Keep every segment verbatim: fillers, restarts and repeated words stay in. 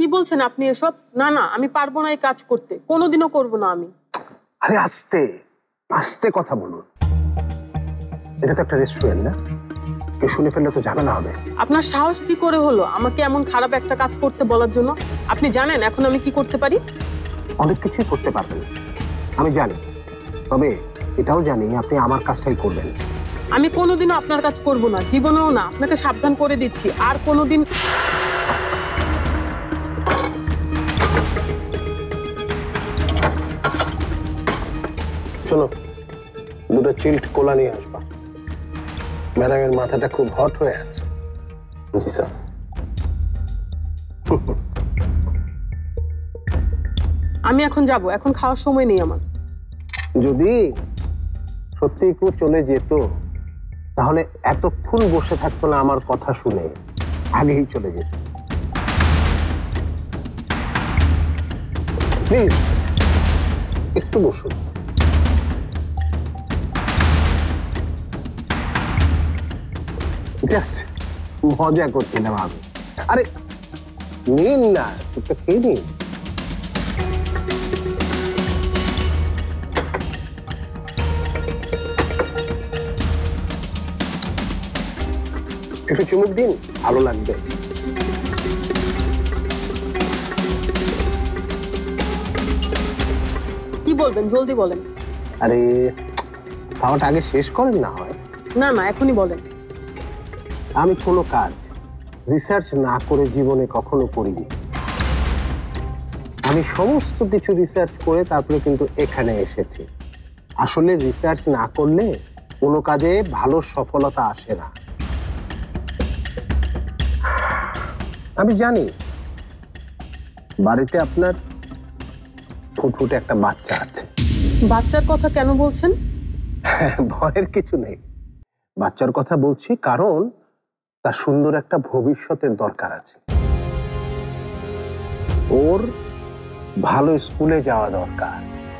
কি বলছেন আপনি এসব? না না, আমি পারবো না এই কাজ করতে, কোনোদিনও করবো না আমি। আরে আস্তে আস্তে কথা বলুন, এটা তো একটা রেস্টুরেন্ট না, কেউ শুনে ফেললে তো ঝামেলা হবে। আপনার সাহস কি করে হলো আমাকে এমন খারাপ একটা কাজ করতে বলার জন্য? আপনি জানেন এখন আমি কি করতে পারি? অনেক কিছুই করতে পারবেন, আমি জানি, তবে এটাও জানি আপনি আমার কাজটাই করবেন। আমি কোনোদিনও আপনার কাজ করব না, জীবনেও না। আপনাকে সাবধান করে দিচ্ছি, আর কোনোদিন। শোনো, দুটো চিল্ড কোলা নিয়ে আসবা, ম্যাডামের মাথাটা খুব হট হয়ে আছে। জি স্যার। আমি এখন যাব, এখন খাওয়ার সময় নেই আমার। যদি সত্যি কেউ চলে যেত তাহলে এতক্ষণ বসে থাকতো না আমার কথা শুনে, আগেই চলে যেত। প্লিজ একটু বসুন। জাস্ট মজা করছিলাম আমি। আরে নিন না, একটু খেয়ে নিন। একটু চুমুক দিন, ভালো লাগবে। কি বলবেন জলদি বলেন। আরে খাওয়াটা আগে শেষ করেন না হয়। না না, এখনই বলেন। আমি কোনো কাজ রিসার্চ না করে জীবনে কখনো করিনি। আমি সমস্ত কিছু রিসার্চ করে তারপরে কিন্তু এখানে এসেছি। আসলে রিসার্চ না করলে কোনো কাজে ভালো সফলতা আসে না। আমি জানি বাড়িতে আপনার ফুটফুটে একটা বাচ্চা আছে। বাচ্চার কথা কেন বলছেন? ভয়ের কিছু নেই, বাচ্চার কথা বলছি কারণ তার সুন্দর একটা ভবিষ্যতের দরকার আছে। ওর ভালো স্কুলে যাওয়া দরকার,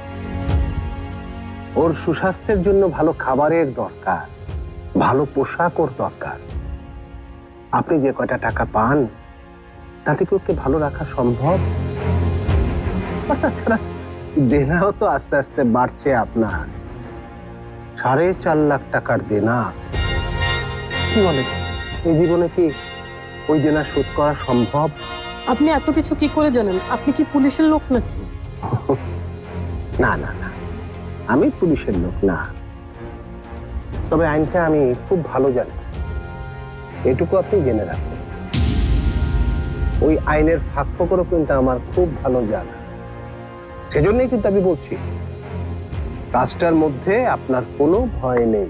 ওর সুস্বাস্থ্যের জন্য ভালো খাবারের দরকার, ভালো পোশাক ওর দরকার। আপনি যে কয়টা টাকা পান তাতে কি ওকে ভালো রাখা সম্ভব? তাছাড়া দেনাও তো আস্তে আস্তে বাড়ছে আপনার, সাড়ে চার লাখ টাকার দেনা। কি বলে, এই জীবনে কি ওই দেনা শোধ করা সম্ভব? আপনি এত কিছু কি করে জানেন? আপনি কি পুলিশের লোক নাকি? না না না, আমি পুলিশের লোক না, তবে আইনটা আমি খুব ভালো জানি, এটুকু আপনি জেনে রাখুন। ওই আইনের ফাঁক ফোকরও কিন্তু আমার খুব ভালো জানা, সেজন্যই কিন্তু আমি বলছি কাজটার মধ্যে আপনার কোনো ভয় নেই।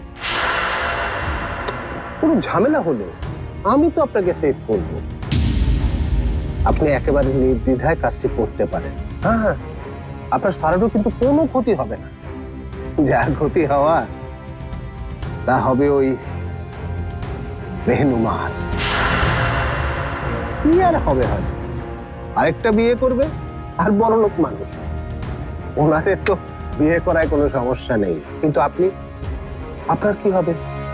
কোনো ঝামেলা হলে আমি তো আপনাকে সেভ করব, আপনি একেবারে নির্দ্বিধায় কাজটি করতে পারেন। হ্যাঁ, আপনার সারারও কিন্তু কোনো ক্ষতি হবে না, যা ক্ষতি হওয়া তা হবে ওই মেহনুমার। কি আর হবে, হয়তো আরেকটা বিয়ে করবে, আর বড় লোক মানুষ, ওনাদের তো বিয়ে করায় কোনো সমস্যা নেই, কিন্তু আপনি, আপনার কি হবে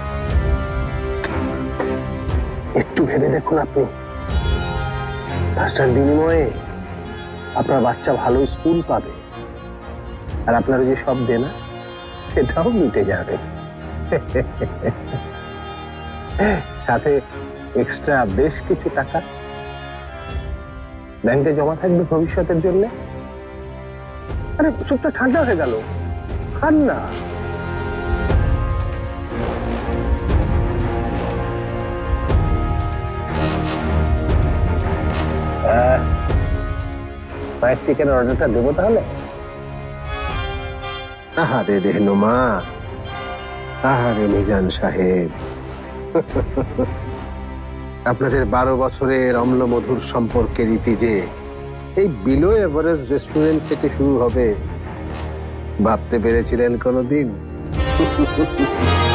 একটু ভেবে দেখুন। আপনি কাজটার বিনিময়ে আপনার বাচ্চা ভালো স্কুল পাবে, আর আপনার যে সব দেনা সেটাও মিটে যাবে, সাথে এক্সট্রা বেশ কিছু টাকা ব্যাংকে জমা থাকবে ভবিষ্যতের জন্য। আরে সুপটা ঠান্ডা হয়ে গেল, খান না। ফ্রাইড চিকেনের অর্ডারটা দেবো তাহলে? আহারে রেহনুমা, আহারে মিজান সাহেব, আপনাদের বারো বছরের অম্লমধুর সম্পর্কের ইতি যে এই বিলো এভারেস্ট রেস্টুরেন্ট থেকে শুরু হবে ভাবতে পেরেছিলেন কোনোদিন?